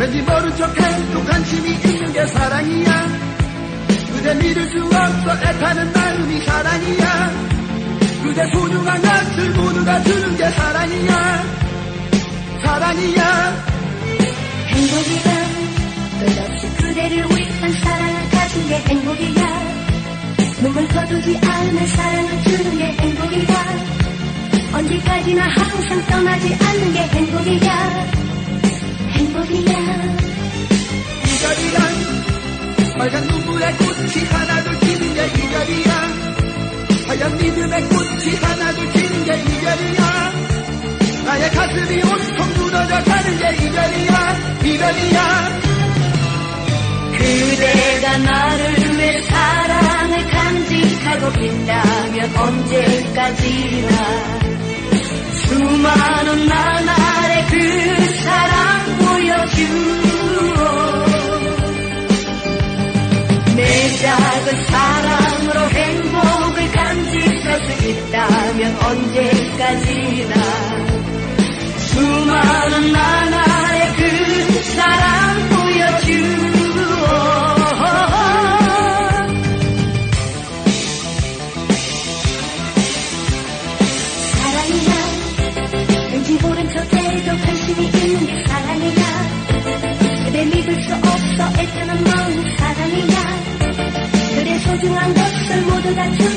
왠지 모른 척해도 관심이 있는 게 사랑이야. 그대 믿을 수 없어 애타는 마음이 사랑이야. 그대 소중한 것들 모두 다 주는 게 사랑이야. 사랑이야. 행복이란 끝없이 그대를 위한 사랑을 가진 게 행복이야. 눈물 거두지 않는 사랑을 주는 게 행복이야. 언제까지나 항상 떠나지 않는 게 행복이야. 행복이야. 이별이란 빨간 눈물의 꽃이 하나둘 피는 게 이별이야. 하얀 믿음의 꽃이 하나둘 피는 게 이별이야. 나의 가슴이 온통 무너져 가는 게 이별이야. 이별이야. 그대가 나를 위해 사랑을 간직하고 있다면 언제까지나 수많은 나날의 그 사랑 보여주오. 내 작은 사랑으로 행복을 간직할 수 있다면 언제까지나 수많은 나날의 그 사랑 보여주오. 모른 척해도 관심이 있는 게 사랑이야. 그대 믿을 수 없어 애타는 마음 사랑이야. 그대 소중한 것을 모두 다 주